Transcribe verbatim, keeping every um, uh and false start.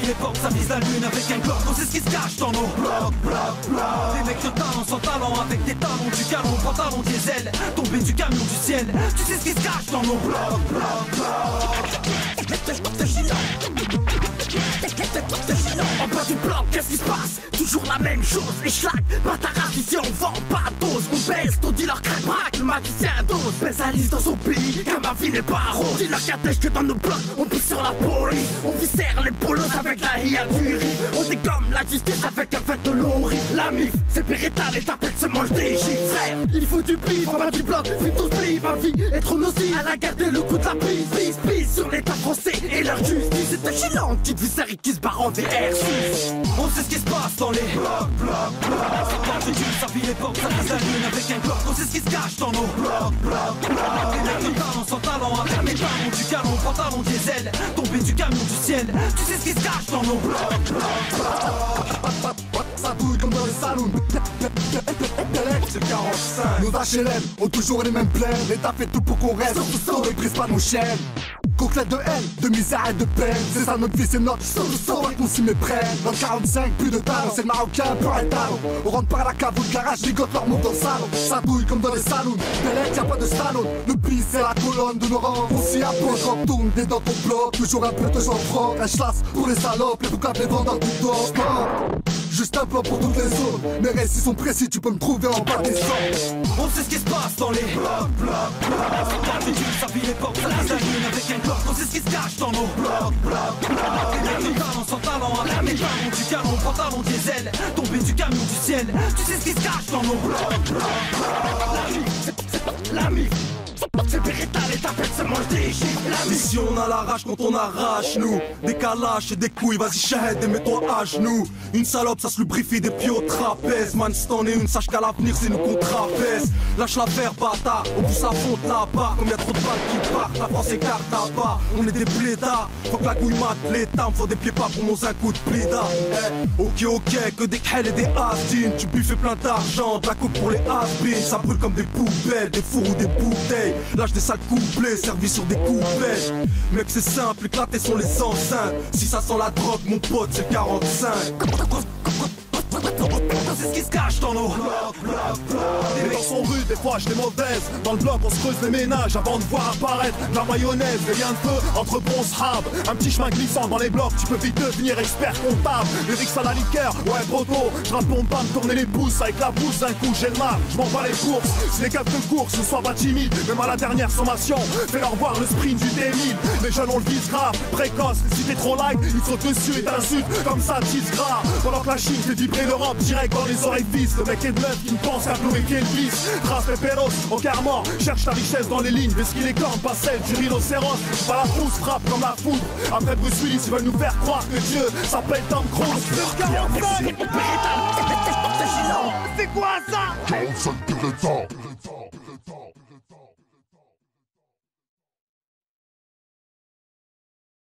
les portes, ça vise la lune avec un Glock. On sait ce qui se cache dans nos blocs, blocs, blocs. Des mecs de talent sans talent avec des talons du galon, pantalon diesel, tombé du camion du ciel. Tu sais ce qui se cache dans nos blocs, blocs, blocs. En bas du bloc, qu'est-ce qui se passe? Toujours la même chose, les schlags, bataras ici on vend pas de dose. On baisse, ton dealer craque braque, le magicien dose. Baisse la liste dans son pays, car ma vie n'est pas rose. Dis leur qu'attèche que dans nos blocs, on pisse sur la police. On viscère les polos avec la hiaturie. On dégomme la justice avec un fait de lori. La mif, c'est Beretta, les tapettes se mangent des gifs. Frère, il faut du bif, en bas du bloc, vite tous plis. Ma vie est trop nocive, elle a gardé le coup de la prise. Pisse, pisse sur l'état français et leur justice. C'est un gilant, petite viscère qui se barre en V R six. On sait ce qui se passe dans les blocs, blocs, blocs. Quand tu tues, ça vit les portes, ça vise la lune avec un Glock. On sait ce qui se cache dans nos blocs, blocs, blocs. Des mecs de talent sans talent avec des talons du galon, pantalon diesel, tombé du camion du ciel. Tu sais ce qui se cache dans nos blocs, blocs, blocs. Ça bouille comme dans les salons. C'est quarante-cinq. Nos H L M ont toujours les mêmes plaines. L'État fait tout pour qu'on reste, on ne brise pas nos chaînes. Conclète de haine, de misère et de peine. C'est ça notre vie, c'est notre sauce. On va qu'on s'y méprenne. Dans le quarante-cinq, plus de talent, c'est le marocain, plus un talent. On rentre par la cave ou le garage, ligote leur monte dans le salon. Ça bouille comme dans les salons. Bellec, y'a pas de salon. Le bis, c'est la colonne de nos rangs. On s'y approche, on tourne des dans ton bloc. Toujours un peu de gens francs. Un chasse pour les salopes, les boucaves, les vendeurs du dos. Juste un plan pour toutes les zones. Mes récits sont précis, tu peux me trouver en bas des sons. On sait ce qui se passe dans les blocs, blocs, blocs. Quand tu tues, ça vit les portes, ça vise la lune avec un Glock. On sait ce qui se cache dans nos blocs, blocs, blocs. Des mecs de talent sans talent avec des talons du galon, pantalon diesel, tombé du camion du ciel. Tu sais ce qui se cache dans nos blocs, blocs, blocs. La mif, c'est la mif. C'est Beretta, les tapettes se mangent des gifs. La mission on a la rage quand on arrache nous. Des calaches et des couilles, vas-y shahid et mets-toi à genoux. Une salope ça se lubrifie des pieds au trapèze. Man si t'en es une, sache qu'à l'avenir c'est nous qu'on trapèze. Lâche l'affaire bâtard, on pousse à fond là-bas. Comme y'a trop de balles qui partent, la France écarte à bas. On est des blédards, faut que la couille mate l'état. Me faut des pieds pas pour mon un coup de pléda. Eh, ok ok, que des khel et des has-dines. Tu buffes plein d'argent, de la coupe pour les has-beens. Ça brûle comme des poubelles, des fours ou des bouteilles. Lâche des sales couplets, servis sur des coupelles. Mec c'est simple, éclatés sont les enceintes. Si ça sent la drogue mon pote c'est quarante-cinq. C'est ce qui se cache dans nos blocs, blocs, blocs. Les mecs sont rudes, des fois j'ai des mauvaises. Dans le bloc on se creuse les ménages avant de voir apparaître de la mayonnaise, des liens de feu entre bons srab. Un petit chemin glissant dans les blocs, tu peux vite devenir expert comptable. Lyrics à la liqueur, ouais broto. Je raconte pas me tourner les pouces avec la pousse d'un coup, j'ai le mal, je m'en bats les courses. C'est les caves de course, ne sois pas timide. Même à la dernière sommation, fais-leur voir le sprint du T mille. Les jeunes on le vise grave, précoce. Si t'es trop light, ils sautent dessus et t'insultent. Comme ça tisse grave. Pendant que la Chine fait vibrer l'Europe direct dans les orifices. Le mec est de neuf qui ne pense qu'à glorifier le vice. Trace les péros au quart mort. Cherche ta richesse dans les lignes. Parce qu'il est cornes, pas celle du rhinocéros. Pas la frousse, frappe comme la foudre. Après Bruce Willis, ils veulent nous faire croire que Dieu s'appelle Tom Cruise. quarante-cinq. C'est quoi ça? quarante-cinq Beretta.